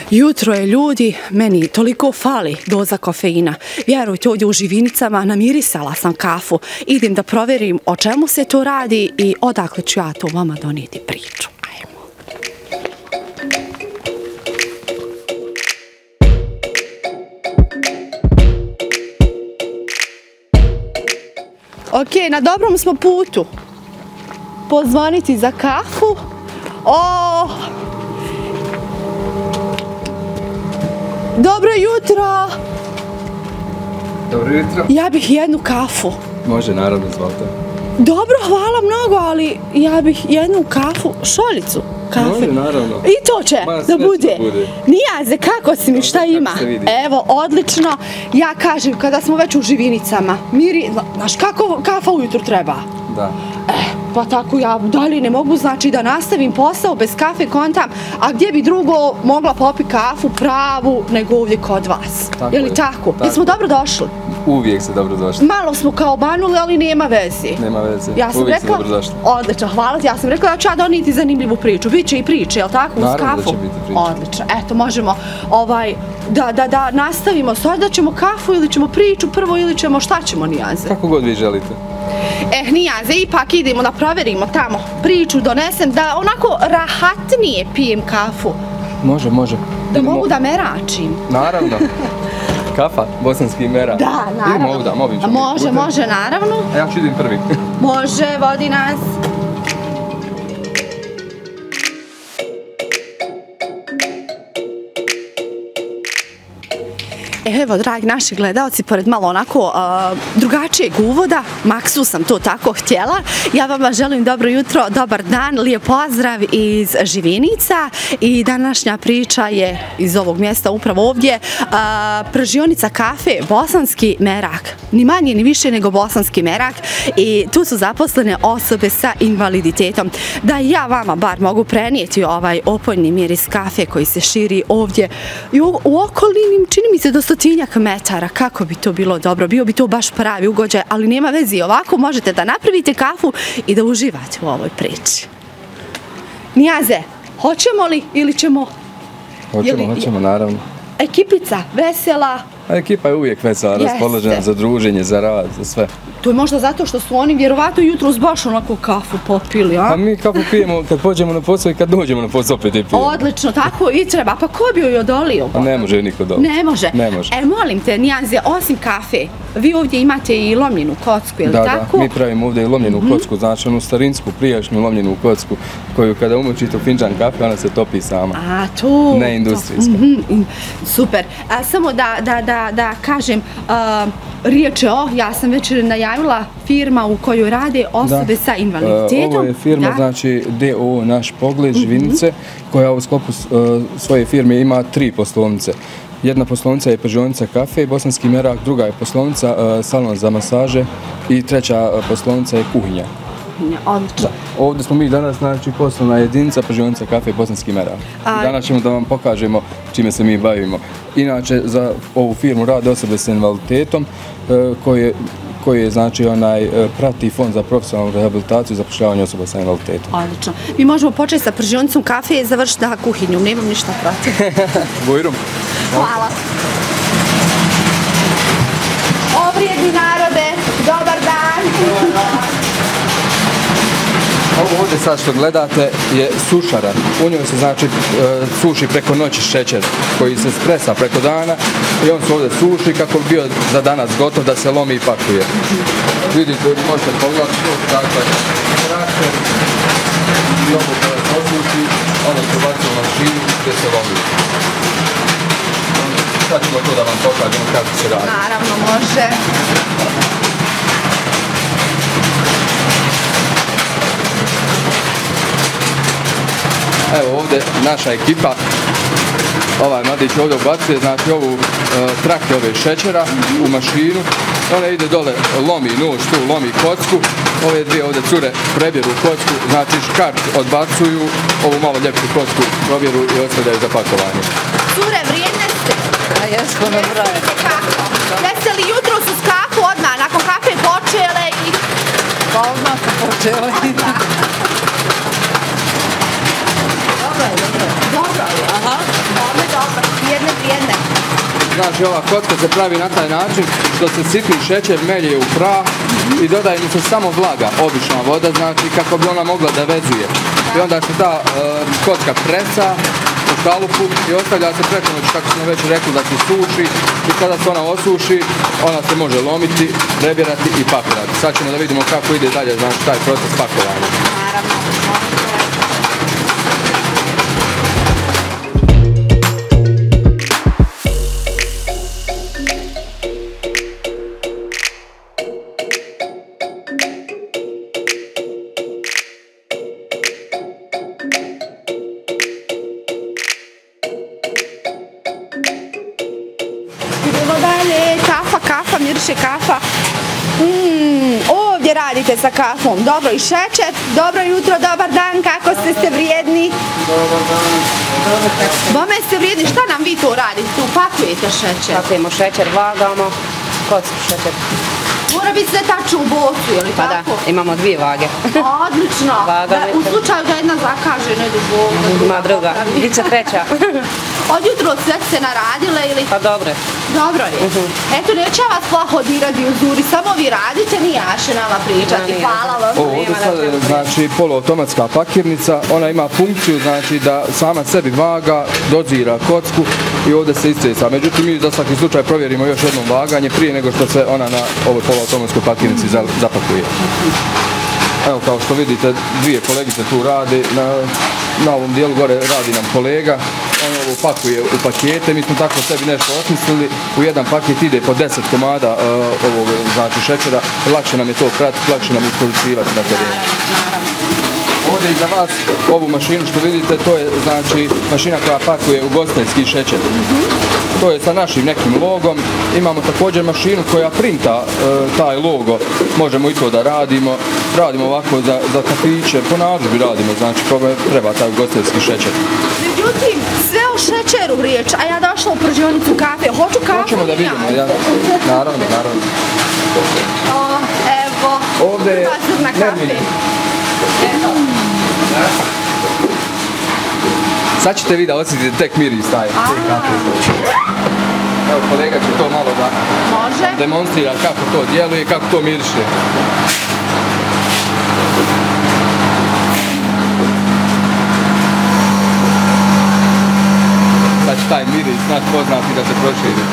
Jutro je, ljudi, meni toliko fali doza kofeina. Vjerujte, ovdje u Živinicama namirisala sam kafu. Idem da provjerim o čemu se to radi i odakle ću ja to vama donijeti priču. Ajmo. Ok, na dobrom smo putu. Pozvoniti za kafu. Dobro jutro! Dobro jutro. Ja bih jednu kafu. Može, naravno, izvolite. Dobro, hvala mnogo, ali ja bih jednu kafu, šoljicu kafe. Može, naravno. I to će da bude. Nijaze, kako si mi, šta ima? Evo, odlično. Ja kažem, kada smo već u Živinicama, znaš kako kafa ujutru treba? Da. Pa tako ja dalje ne mogu, znači da nastavim posao bez kafe kontam, a gdje bi drugo mogla popiti kafu pravu nego ovdje kod vas. Je li tako? Jesmo dobro došli? Uvijek se dobro došli. Malo smo kao banuli, ali nema veze. Nema veze, uvijek se dobro došli. Odlično, hvala ti. Ja sam rekla da ću ja donijeti zanimljivu priču. Biće i priče, je li tako? Uz kafu? Naravno da će biti priče. Odlično, eto, možemo da nastavimo. Sad da ćemo kafu ili ćemo priču prvo ili ćemo šta ćemo, Nijaze? Kako god vi želite. Nijaze, ipak idemo da provjerimo tamo priču, donesem da onako rahatnije pijem kafu. Može, može. Da mogu da meračim. Naravno. Kafa, bosanski merak. Da, naravno. Idemo ovdje, ovim ćemo. Može, naravno. A ja ću idem prvi. Može, vodi nas. Evo, dragi naši gledalci, pored malo onako drugačijeg uvoda, maksu sam to tako htjela, ja vama želim dobro jutro, dobar dan, lijep pozdrav iz Živinica i današnja priča je iz ovog mjesta upravo ovdje, pržionica kafe Bosanski merak, ni manje ni više nego Bosanski merak i tu su zaposlene osobe sa invaliditetom. Da ja vama bar mogu prenijeti ovaj opojni miris kafe koji se širi ovdje i u okolini, čini mi se do 100 metara, kako bi to bilo dobro, bio bi to baš pravi ugođaj, ali nema veze, ovako možete da napravite kafu i da uživate u ovoj priči. Nijaze, hoćemo li ili ćemo? Hoćemo, naravno. Ekipica, vesela? Ekipa je uvijek vesela, raspoložena za druženje, za rad, za sve. To je možda zato što su oni vjerovatno jutros baš onako kafu popili, a? Pa mi kafu pijemo kad pođemo na posao i kad dođemo na posao opet je pijemo. Odlično, tako i treba. Pa ko bi joj odolio? Pa ne može niko doliti. Ne može? Ne može. Molim te, Nijaze, osim kafe, vi ovdje imate i lomljenu kocku, je li tako? Da, mi pravimo ovdje i lomljenu kocku, znači onu starinsku, prijašnju lomljenu kocku, koju kada umočite u finđan kafe, ona se topi sama. A, to. Ne industrijska. Super. Samo da kažem, riječ je ja sam već najavila firma u kojoj rade osobe sa invaliditetom. Ovo je firma, znači DOO Naš Pogled Živinice, koja u sklopu svoje firme ima 3 poslovnice. Jedna poslovnica je pržionica kafe, Bosanski merak, druga je poslovnica salon za masaže i treća poslovnica je kuhinja. Odlično. Ovdje smo mi danas, znači, poslovna jedinica pržionica kafe Bosanski merak. Danas ćemo da vam pokažemo čime se mi bavimo. Inače, za ovu firmu rade osobe sa invaliditetom koje znači prati fond za profesionalnu rehabilitaciju i zapošljavanje osoba sa invaliditetom. Odlično. Mi možemo početi sa pržionicom kafe i završiti na kuhinju. Nemam ništa protiv. Bujrum. Hvala. Ovrijedni narode, dobar dan. Ovo ovdje sad što gledate je sušara. U njoj se znači suši preko noći šećer koji se spresa preko dana i on se ovdje suši kako bi bio za danas gotov da se lomi i pakuje. Vidite, možete pogledati što dakle traše i ovo kada se osuši, ono se baci u mašinu gdje se lomi. Sad ćemo to da vam pokažemo kako se radi. Naravno, može. Evo ovdje naša ekipa, ovaj mladić ovdje ubacuje, znači ovu trake ove šećera u mašinu, ona ide dole, lomi nož tu, lomi kocku, ove dvije ovdje cure prebjeru kocku, znači škart odbacuju, ovu malo ljepšu kocku provjeru i ostavljaju za pakovanje. Cure, vrijedne ste. A jesmo na broje. Jeste li jutro su s kafu odmah, nakon kafe počele i... Pa odmah su počele. Dobro je. Dobro je, aha. Dobro. Znači ova kocka se pravi na taj način što se sitni šećer melje u prah i dodaje mu se samo vlaga, obična voda, znači kako bi ona mogla da vezuje. I onda se ta kocka presa u kalupu i ostavlja se preko noći, kako smo već rekli, da se suši i kada se ona osuši, ona se može lomiti, prebirati i pakirati. Sad ćemo da vidimo kako ide dalje, znači taj proces pakovanja. Miriše kafa. Ovdje radite sa kafom. Dobro i šećer. Dobro jutro, dobar dan. Kako ste vrijedni? Dobar dan. Bome ste vrijedni. Šta nam vi tu radite? Tu pakujete šećer? Pakujemo šećer, vagamo, kocku šećer. Mora biti sve tačno u bocu, ili Pa tako? da, imamo 2 vage. Odlično. U slučaju da jedna zakaže, ne idu boku. Ima druga. Biće treća. Od jutro sve ste naradile ili? Pa dobro je. Dobro je. Eto, neće vas plaho dirati u zuri, samo vi radite, ni ja še nama pričati. Hvala vam. Ovo ovdje sad je znači poluautomatska pakirnica, ona ima funkciju znači da sama sebi vaga, dozira kocku i ovdje se istresa. Međutim, mi za svaki slučaj provjerimo još jednom vaganje prije nego što se ona na ovoj poluautomatskoj pakirnici zapakuje. Evo kao što vidite, 2 kolegice tu rade, na ovom dijelu gore radi nam kolega. On ovo pakuje u pakete, mi smo tako sebi nešto osmislili, u jedan paket ide po 10 komada ovog znači šećera, lakše nam je to pratiti, lakše nam isporučivati na terenu. Ovdje iza vas ovu mašinu što vidite, to je znači mašina koja pakuje ugostiteljski šećer. To je sa našim nekim logom. Imamo također mašinu koja printa taj logo, možemo i to da radimo. Radimo ovako za kafiće, po narudžbi radimo, znači kome treba taj ugostiteljski šećer. Međutim, sve o šećeru riječ, a ja došla u pržionicu kafe, hoću kafu. Hoćemo da vidimo, ja. Naravno. Evo, ovdje je zrna kafe. Sad ćete vi da osjetite tek miris taj kafe. Evo kolega će to malo da demonstrira kako to djeluje i kako to miriše. Sad će taj miris naš poznati da se proširi.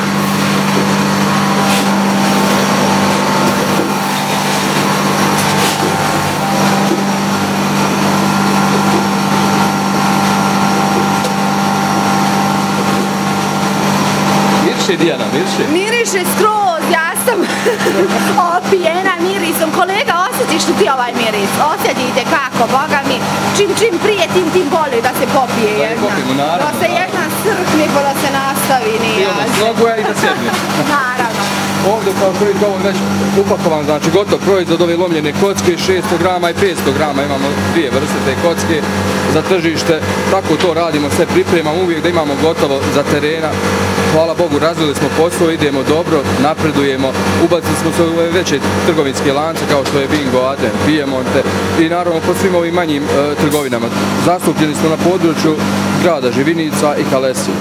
Dijana, miriše skroz, ja sam opijena mirisom. Kolega, osjetiš li ti ovaj miris? Osjetite kako, boga mi, čim prije tim bolje da se popije jedna. Da se jedna srkne pa da se nastavi, nije. I onda snoguje i da sjedne. Naravno. Ovdje kao prvi ovo već upakovan, znači gotov proizvod ove lomljene kocke, 600 grama i 500 grama, imamo 2 vrste te kocke za tržište, tako to radimo, sve pripremamo uvijek da imamo gotovo za terena. Hvala Bogu, razvili smo posao, idemo dobro, napredujemo, ubacili smo se u ove veće trgovinske lance kao što je Bingo, Aden, Piemonte i naravno po svim ovim manjim trgovinama. Zastupljeni smo na području grada Živinica i Kalesije.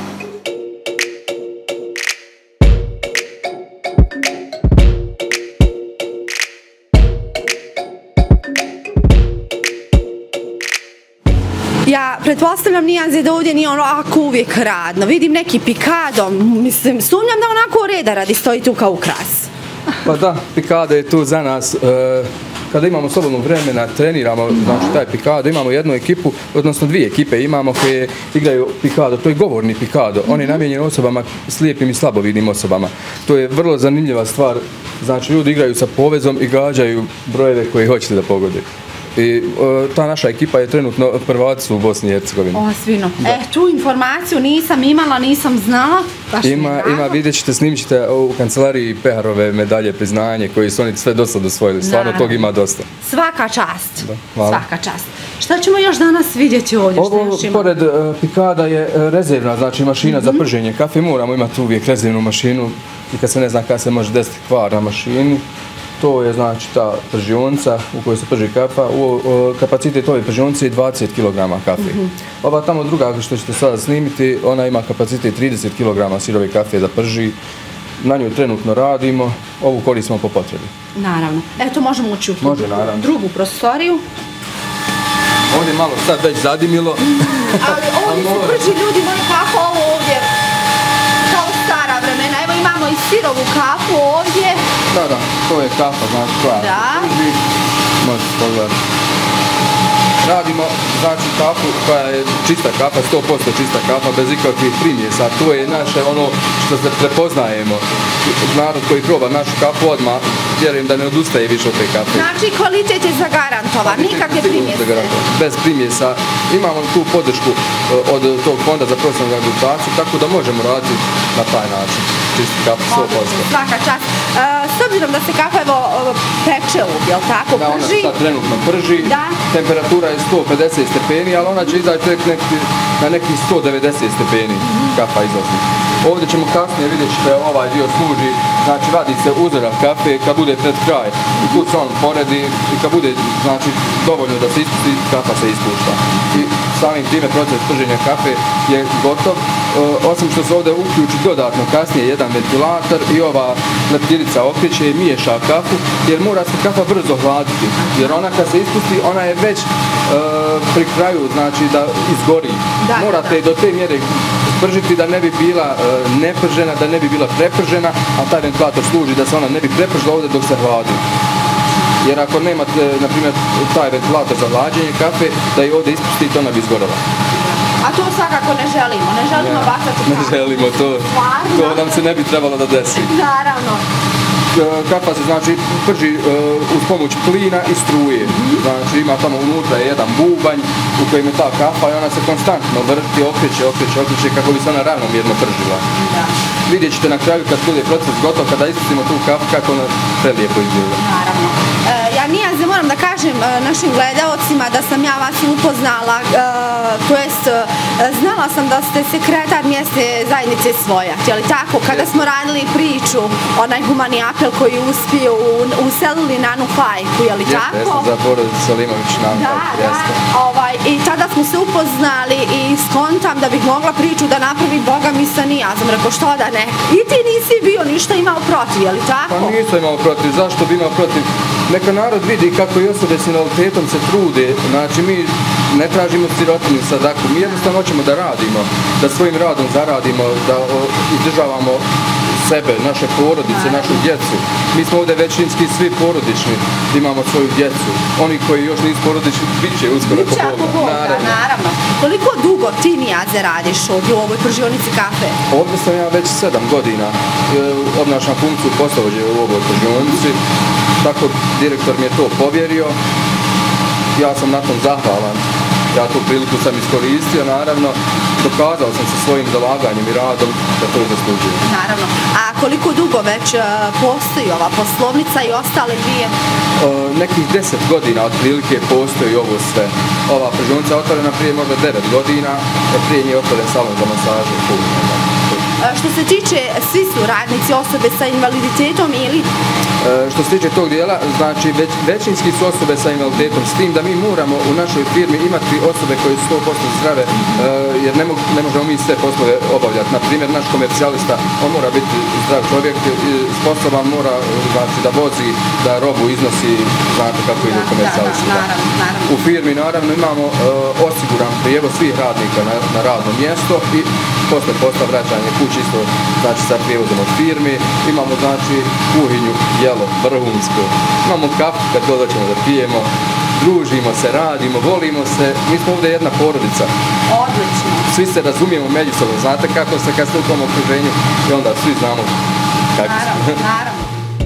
Ja pretpostavljam nijanze da ovdje nije ono ako uvijek radno. Vidim neki pikado, mislim, sumnjam da onako reda radi stoji tu kao ukras. Pa da, pikado je tu za nas. Kada imamo slobodno vremena, treniramo znači taj pikado, imamo jednu ekipu, odnosno 2 ekipe imamo koje igraju pikado, to je govorni pikado, on je namijenjen osobama, slijepim i slabovidnim osobama. To je vrlo zanimljiva stvar, znači ljudi igraju sa povezom i gađaju brojeve koje hoćete da pogode. I ta naša ekipa je trenutno prvaci u Bosni i Hercegovini. Osvino. Tu informaciju nisam imala, nisam znala. Ima, vidjet ćete, snimit ćete u kancelariji Peharove medalje, priznanje koje su oni sve dosta osvojili. Stvarno tog ima dosta. Svaka čast. Svaka čast. Šta ćemo još danas vidjeti ovdje? Ovo, pored pikada je rezervna, znači mašina za prženje kafe. Moramo imati uvijek rezervnu mašinu i kad se ne zna kada se može desiti kvar na mašini. To je znači ta pržionica u kojoj se prži kafa. Kapacitet ove pržionce je 20 kg kafe. Ova tamo druga što ćete sada snimiti, ona ima kapacitet 30 kg sirove kafe da prži. Na njoj trenutno radimo, ovu koristimo po potrebi. Naravno. Eto, možemo ući u tu drugu prostoriju. Ovdje malo sad već zadimilo. Ali ovdje se prži, ljudi moji, kako ovo ovdje, kao stara vremena. Evo imamo i sirovu kafu ovdje. Da, to je kafa, znači koja prži. Možete pogledati. Radimo, znači, kafu koja je čista kafa, 100% čista kafa, bez ikakvih primjesa. To je naše ono što se prepoznajemo. Narod koji proba našu kafu odmah, vjerujem da ne odustaje više od te kafe. Znači, kvalitet je zagarantovan, nikakve primjese. Bez primjesa. Imamo tu podršku od tog fonda za profesionalnu rehabilitaciju, tako da možemo raditi na taj način. Čisti kafu, 100%. Svaka čast. S obzirom da se kafa evo peče ovdje, jel tako, prži? Da, ona sad trenutno prži. Temperatura je 150 stepeni, ali ona će izaći na nekih 190 stepeni kafa izlazi. Ovdje ćemo kasnije vidjeti što ovaj dio služi, znači radi se uzorak kafe kad bude pred kraj i tu se on poredi i kad bude znači dovoljno da se ispusti, kafa se ispušta. I samim time proces prženja kafe je gotov, osim što se ovdje uključi dodatno kasnije jedan ventilator i ova leptirica okreće i miješa kafu, jer mora se kafa brzo hladiti, jer ona kad se ispusti ona je već pri kraju, znači da izgori. Morate je do te mjere pržiti da ne bi bila nepržena, da ne bi bila prepržena, a taj ventilator služi da se ona ne bi prepržila ovdje dok se hladi. Jer ako nemate, na primjer, taj ventilator za hlađenje kafe, da je ovdje ispustite, ona bi izgorela. A to svakako ne želimo bacati kafe. Ne želimo, to nam se ne bi trebalo da desi. Naravno. Kafa se znači prži uz pomoć plina i struje. Znači ima tamo unutra jedan bubanj u kojem je ta kafa i ona se konstantno vrti, okreće kako bi se ona ravnomjerno pržila. Vidjet ćete na kraju kad bude proces gotov, kada ispustimo tu kafu kako ona prelijepo izgleda. Naravno. Ja Nijaze moram da kažem našim gledaocima da sam ja vas upoznala, to jest znala sam da ste sekretar mjesne zajednice Svoja, je li tako? Kada smo radili priču, onaj humani apel koji je uspio uselili Nanu Fajku, je li tako? Jesam, za porodicu Salimović Nanu Fajku, jeste. I tada smo se upoznali i skontam da bih mogla priču da napravi Boga mi sa Nijazom. Rekao, što da ne? I ti nisi bio ništa imao protiv, je li tako? Pa nisam imao protiv, zašto bi imao protiv? Neka narod vidi kako i osobe s invaliditetom se trude, znači mi ne tražimo sirotinju sadaku, mi jednostavno hoćemo da radimo, da svojim radom zaradimo, da izdržavamo sebe, naše porodice, našu djecu. Mi smo ovdje većinski svi porodični, imamo svoju djecu. Oni koji još nisu porodični, bit će uskoro po Boga. Naravno. Koliko dugo ti Nijaze radiš ovdje u ovoj pržionici kafe? Ovdje sam ja već 7 godina. Obnašam funkciju poslovođe u ovoj pržionici. Tako direktor mi je to povjerio. Ja sam na tom zahvalan. Ja tu priliku sam iskoristio, naravno, dokazao sam sa svojim zalaganjem i radom da to zaslužujem. Naravno. A koliko dugo već postoji ova poslovnica i ostale dvije? Nekih 10 godina otprilike postoji ovo sve. Ova pržionica je otvorena prije možda 9 godina, prije nje je otvoren salon za masažu. Što se tiče, svi su radnici osobe sa invaliditetom ili? Što se tiče tog dijela, znači većinski su osobe sa invaliditetom, s tim da mi moramo u našoj firmi imati osobe koje su 100% zdrave, jer ne možemo mi sve poslove obavljati. Na primjer, naš komercijalista, on mora biti zdrav čovjek, sposoban mora znači da vozi, da robu iznosi, znate kako ide komercijalista. U firmi naravno imamo osiguran prijevoz svih radnika na radno mjesto i posle posla vraćanje kući isto znači sa prijevozom od firmi. Imamo znači kuhinju, jelo, vrhunsko. Imamo kafu kad god hoćemo da pijemo. Družimo se, radimo, volimo se. Mi smo ovdje jedna porodica. Odlično. Svi se razumijemo međusobno. Znate kako se kad ste u tom okruženju i onda svi znamo kako smo. Naravno.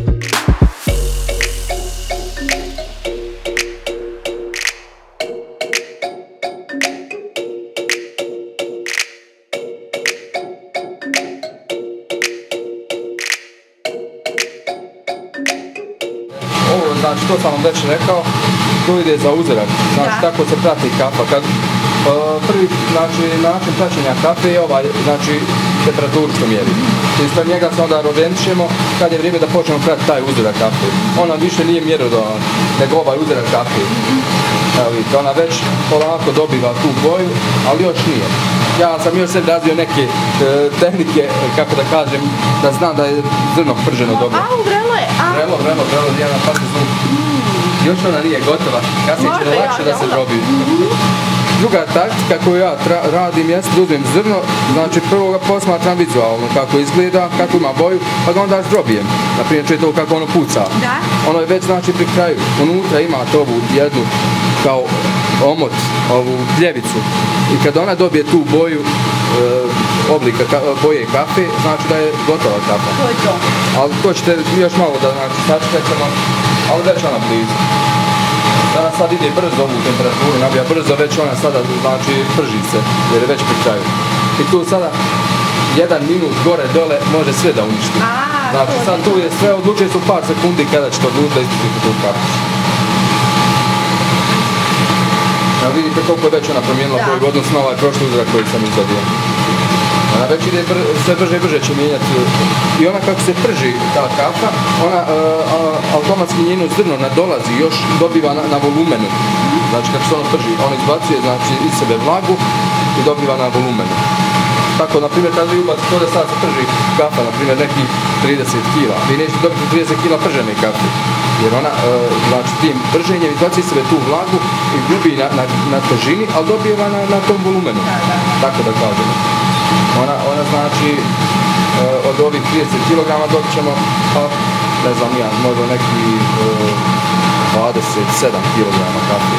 Znači, to sam vam već rekao, to ide za uzorak, znači tako se prati kafa. Prvi način praćenja kafe je ovaj, znači temperaturu što mjeri. Ispred njega se onda roventišemo kad je vrijeme da počnemo prati taj uzorak kafe. Ona više nije mjerodavan nego ovaj uzorak kafe. Evo vidite, ona već polako dobiva tu boju, ali još nije. Ja sam još sebi razvio neke tehnike, kako da kažem, da znam da je zrno prženo dobro. Vrelo je. Vrelo, Dijana, pazi zvuk. Još ona nije gotova, kasnije će lakše da se drobi. Druga taktika koju ja radim jeste da uzmem zrno, znači prvo ga posmatram vizualno kako izgleda, kako ima boju, pa ga onda zdrobijem. Naprimjer čujete ovo kako ono puca. Ono je već znači pri kraju. Unutra imate ovu jednu kao omot, ovu pljevicu. I kad ona dobije tu boju, oblika boje kafe, znači da je gotova kafa. To je to. Ali to ćete još malo da znači sačekamo, ali već ona blizu. Danas sad ide brzo ovu temperaturu, nabija brzo, već ona sada znači prži se, jer je već pri kraju. I tu sada 1 minut gore dole može sve da uništi. Znači sad tu je sve, odlučuje se u par sekundi kada će to odlučiti da ispustiti tu kafu. Vidite koliko je već ona promijenila boju u odnosu na ovaj prošli uzorak koji sam izvadio. Ona već ide sve brže i brže će mijenjati. I ona kako se prži ta kafa, ona automatski njeno zrno nadolazi, još dobiva na volumenu. Znači kako se ono prži, ona izbacuje znači, iz sebe vlagu i dobiva na volumenu. Tako, na primjer, kad vi ubacite to da sad se prži kafa, na primjer, nekih 30 kila, vi nećete dobiti 30 kila pržene kafe. Jer ona, znači, tim prženjem izbacuje sebe tu vlagu i gubi na težini, ali dobiva na tom volumenu. Tako da kažemo. Ona znači, od ovih 30 kg dobit ćemo, pa, ne znam ja, možda neki 27 kg kafe.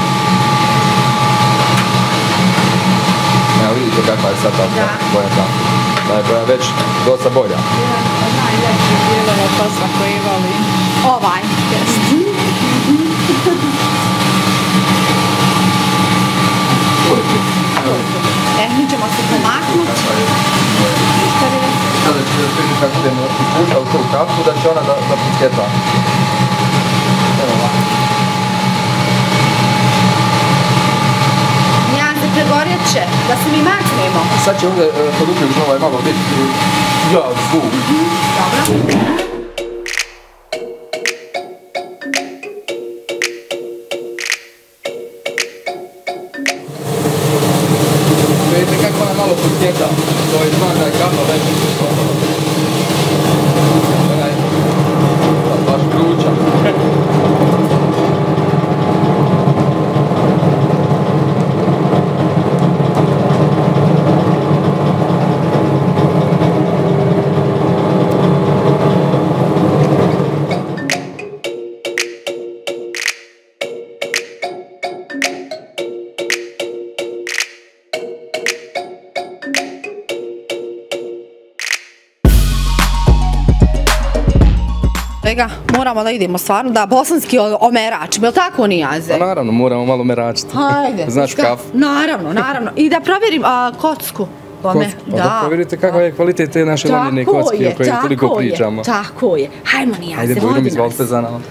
Evo vidite kakva je sad ta boja kafe. Da je boja već dosta bolja. Jedan od najljepših dijelova posla koji volim. Ovaj. Mi ćemo se pomaknuti. Sada ću da spiši kako budemo ispuštali tu kafu, da će ona da pusketa. Evo ovako. Pregorjet će, da se mi maknemo. Sad će ovdje pod uključen ovaj malo biti zvuk. Dobro. Vidite kako ona malo pusketa, to je znak da je kafa već. Ona je baš kruča. Moramo da idemo stvarno, da bosanski omeračimo, je li tako Nijaze? Pa naravno, moramo malo meračiti. Hajde. Znaš kafu. Naravno. I da provjerim kocku. Pa da provjerite kakav je kvalitet te naše lamljene kocke o kojoj toliko pričamo. Tako je. Hajmo Nijaze, vodi nas. Ajde, Bujrom, izvolite za nama.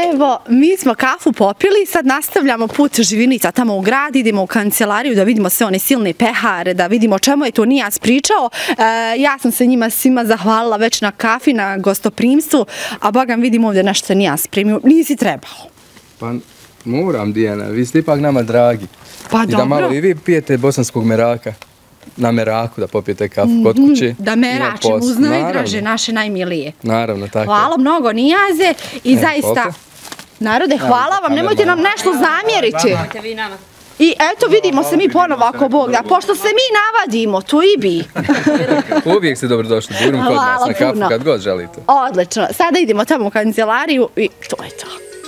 Evo, mi smo kafu popili, sad nastavljamo put Živinica tamo u grad, idemo u kancelariju da vidimo sve one silne pehare, da vidimo o čemu je to Nijaz pričao. Ja sam se njima svima zahvalila već na kafi, na gostoprimstvu, a bogam vidim ovdje nešto Nijaz primio. Nisi trebao. Pa moram, Dijana, vi ste ipak nama dragi. Pa dobro. I da malo i vi pijete bosanskog meraka. Na meraku da popijete kafu kod kuće. Da meračemo uz najdraže, naše najmilije. Naravno, tako. Hvala mnogo Nijaze i zaista, narode, hvala vam, nemojte nam nešto zamjeriti. I eto, vidimo se mi ponovo ako Bog da, pošto se mi navadimo, to i bi. Uvijek ste dobrodošli, budem kod nas na kafu kad god želite. Odlično, sada idemo tamo u kancelariju i to je to.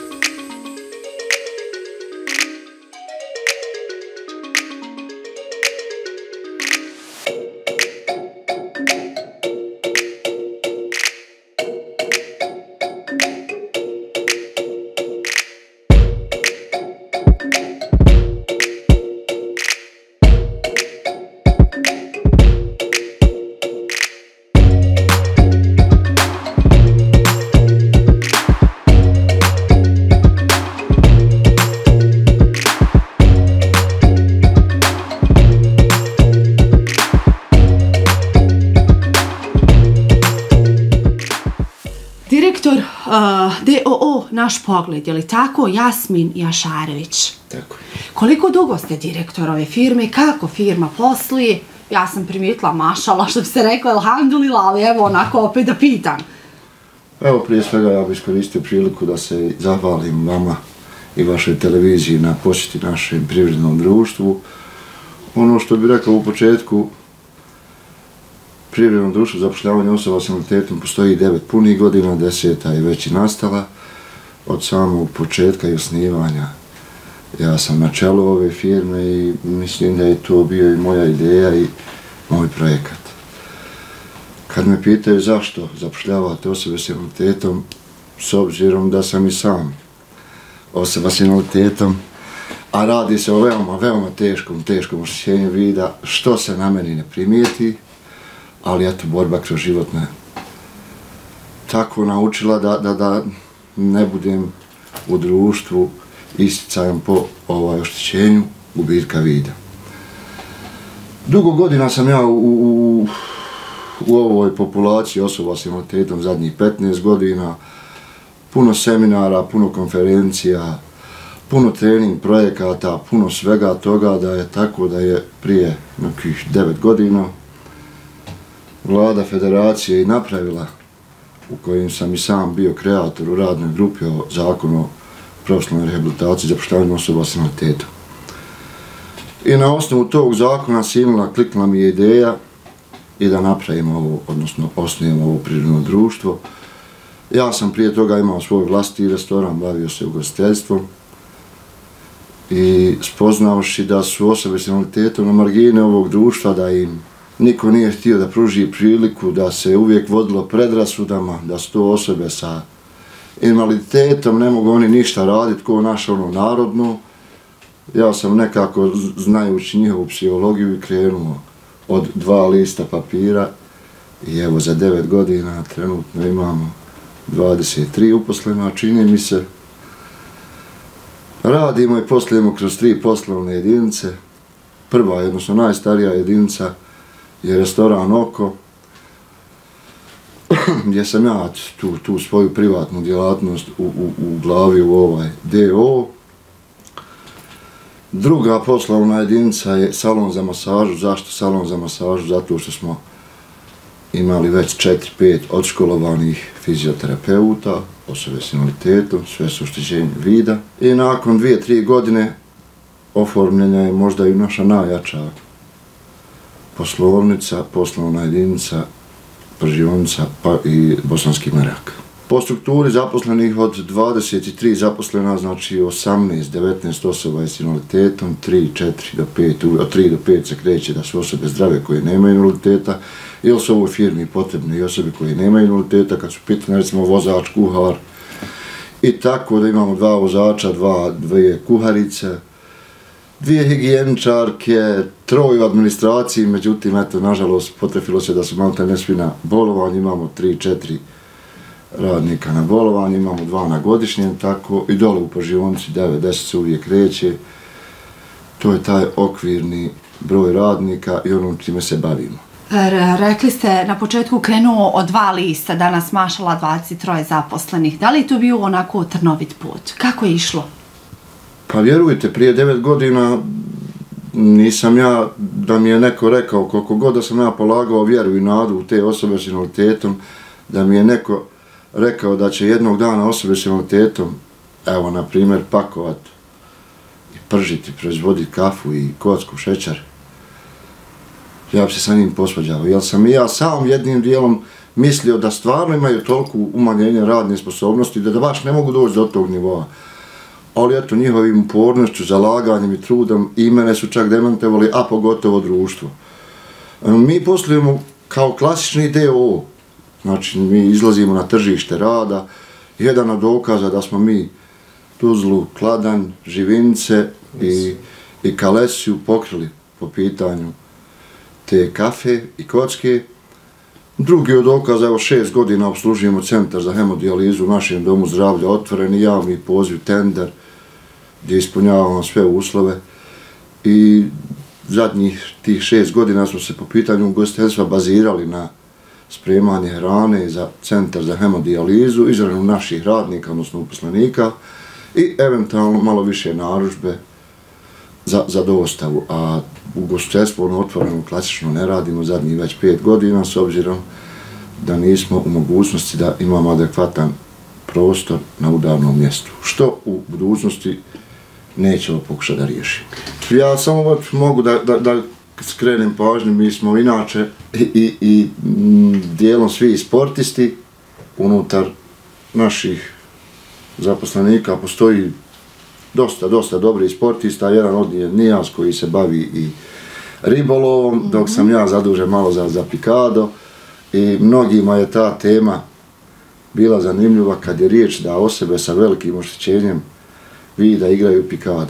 Direktor DOO Naš pogled, je li tako? Jasmin Jašarević. Tako. Koliko dugo ste direktor ove firme? Kako firma posluje? Ja sam primijetila mašala što bi se rekla alhamdulillah, ali evo onako opet da pitam. Evo prije svega ja bih iskoristio priliku da se zahvalim vama i vašoj televiziji na posjeti našem privrednom društvu. Ono što bih rekao u početku, privredno društvo zapošljavanja osoba s invaliditetom postoji 9 punih godina, 10 je već i nastala. Od samog početka i osnivanja ja sam na čelu ove firme i mislim da je to bio i moja ideja i moj projekat. Kad me pitaju zašto zapošljavate osobe s invaliditetom, s obzirom da sam i sam osoba s invaliditetom, a radi se o veoma teškom oštećenju vida, što se na meni ne primijeti, ali eto, borba kroz život me tako naučila da ne budem u društvu isticajan po oštećenju gubitka vida. Dugo godina sam ja u ovoj populaciji osoba s invaliditetom zadnjih 15 godina, puno seminara, puno konferencija, puno trening projekata, puno svega toga, da je tako da je prije nekih 9 godina Vlada Federacije i napravila, u kojim sam i sam bio kreator u radnoj grupi o zakonu o profesionalnoj rehabilitaciji i zapošljavanju osoba s invaliditetom. I na osnovu tog zakona kliknula mi je ideja i da napravimo ovo, odnosno osnujemo ovo privredno društvo. Ja sam prije toga imao svoj vlastiti restoran, bavio se ugostiteljstvom i spoznavši da su osobe s invaliditetom na margine ovog društva, da im niko nije htio da pruži priliku, da se uvijek vodilo predrasudama, da su to osobe sa invaliditetom, ne mogu oni ništa raditi ko naša narodno. Ja sam nekako, znajući njihovu psihologiju, i krenuo od 2 lista papira i evo za 9 godina trenutno imamo 23 uposlena, čini mi se. Radimo i poslujemo kroz 3 poslovne jedinice. Prva, odnosno najstarija jedinica, je restoran Oko, gdje sam ja tu svoju privatnu djelatnost u glavi u ovaj DO. Druga poslovna jedinica je salon za masažu. Zašto salon za masažu? Zato što smo imali već 4-5 odškolovanih fizioterapeuta, osobe s invaliditetom, sve s oštećenjem vida. I nakon 2-3 godine oformljena je možda i naša najjača poslovnica, poslovna jedinica, pržionica pa i bosanski merak. Po strukturi zaposlenih od 23 zaposlena, znači 18-19 osoba je s invaliditetom, 3 do 5 se kreće da su osobe zdrave koje nemaju invaliditeta, ili su u ovoj firmi potrebne i osobe koje nemaju invaliditeta, kad su pitane recimo vozač, kuhar, i tako da imamo 2 vozača, 2 kuharice, 2 higijeničarke, 3 u administraciji, međutim, eto, nažalost, potrefilo se da su malo ne svi na bolovanju, imamo 3-4 radnika na bolovanju, imamo 2 na godišnjem, tako i dole u Poživonici 9-10 se uvijek kreće. To je taj okvirni broj radnika i ono čime se bavimo. Rekli ste na početku krenuo od 2 lista, danas mašala 23 zaposlenih. Da li je to bio onako trnovit put? Kako je išlo? Pa vjerujte, prije 9 godina nisam ja, da mi je neko rekao, koliko god da sam ja polagao vjeru i nadu u te osobe s invaliditetom, da mi je neko rekao da će jednog dana osobe s invaliditetom, evo, na primjer, pakovat i pržiti, proizvoditi kafu i kocku, šećer, ja bi se sa njim posvađao. Jer sam i ja sam jednim dijelom mislio da stvarno imaju toliko umanjenja radne sposobnosti da baš ne mogu doći do tog nivoa. Ali eto, njihovim upornošću, zalaganjem i trudom i mene su čak demantovali, a pogotovo društvo. Mi poslujemo kao klasični DOO. Znači, mi izlazimo na tržište rada. Jedan od dokaza da smo mi Tuzlu, Kladanj, Živinice i Kalesiju pokrili po pitanju te kafe i kocke. Drugi od dokaza, evo 6 godina obslužujemo centar za hemodijalizu u našem domu zdravlja, otvoreni javni poziv, tender, gdje ispunjavamo sve uslove. I zadnjih tih 6 godina smo se po pitanju ugostiteljstva bazirali na spremanje hrane za centar za hemodijalizu, izradu naših radnika, odnosno uposlenika, i eventualno malo više narudžbe za dostavu. A ugostiteljstvo ono otvoreno klasično ne radimo zadnjih već 5 godina, s obzirom da nismo u mogućnosti da imamo adekvatan prostor na udarnom mjestu, što u budućnosti nećemo pokušati da riješimo. Ja samo mogu da skrenem pažnju, mi smo inače i dijelom svi sportisti. Unutar naših zaposlenika postoji dosta dobrih sportista, jedan od njih je Nijas koji se bavi i ribolovom, dok sam ja zadužen malo za pikado, i mnogima je ta tema bila zanimljiva kad je riječ da osobe sa velikim oštećenjem vida igraju pikado.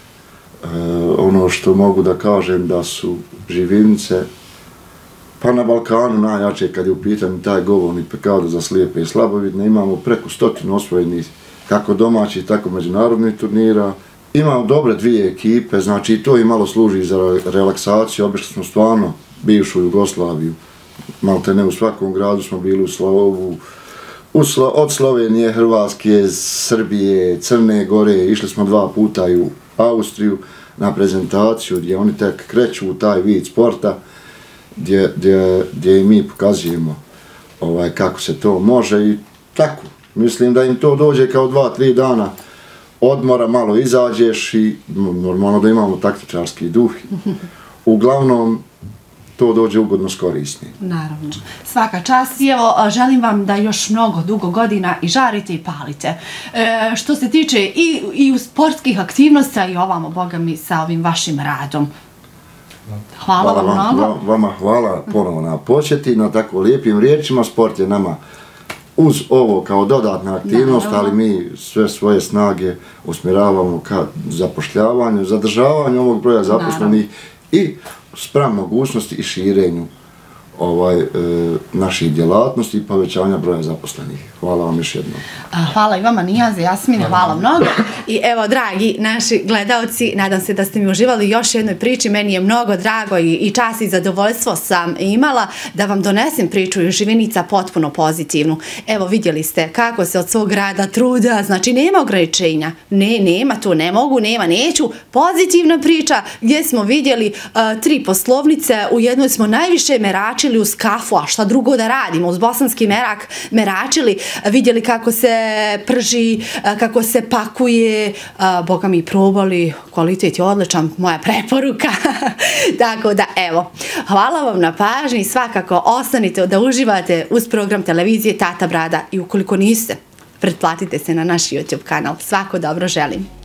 Ono što mogu da kažem da su Živinice, pa na Balkanu najjače kad je u pitanju taj govorni pikado za slijepe i slabovidne, imamo preko 100 osvojenih kako domaćih, tako međunarodnih turnira. Imamo dobre 2 ekipe, znači i to i malo služi za relaksaciju. Obišli smo stvarno bivšu Jugoslaviju, malte ne u svakom gradu smo bili u Slovu, od Slovenije, Hrvatske, Srbije, Crne Gore, išli smo 2 puta i u Austriju na prezentaciju gdje oni tek kreću u taj vid sporta, gdje i mi pokazujemo kako se to može i tako. Mislim da im to dođe kao 2-3 dana odmora, malo izađeš i normalno da imamo taktičarski duh. Uglavnom, to dođe ugodno s korisni. Naravno. Svaka čast. I evo, želim vam da još mnogo, dugo godina i žarite i palite. Što se tiče i u sportskih aktivnosti, i ovamo, boga mi, sa ovim vašim radom. Hvala vam mnogo. Vama hvala ponovo na početi, na tako lijepim riječima. Sport je nama uz ovo kao dodatna aktivnost, ali mi sve svoje snage usmjeravamo ka zapošljavanju, zadržavanju ovog broja zaposlenih i spram mogućnosti i širenju naših djelatnosti i povećanja broja zaposlenih. Hvala vam još jednom. Hvala i vama, Nijaze, Jasmine, hvala mnogo. I evo, dragi naši gledalci, nadam se da ste mi uživali u još jednoj priči. Meni je mnogo drago i čast i zadovoljstvo sam imala da vam donesem priču iz Živinica potpuno pozitivnu. Evo, vidjeli ste kako se od svog rada truda, znači nema ograničenja. Nema tu, ne mogu, nema, neću. Pozitivna priča gdje smo vidjeli 3 poslovnice, u jednoj smo najviše meračili uz kafu, a šta drugo da radimo, uz bosanski merak meračili, vidjeli kako se prži, kako se pakuje, boga mi probali, kvalitet je odličan, moja preporuka. Tako da, evo, hvala vam na pažnji, svakako ostanite da uživate uz program televizije Tata Brada i ukoliko niste, pretplatite se na naš YouTube kanal. Svako dobro želim.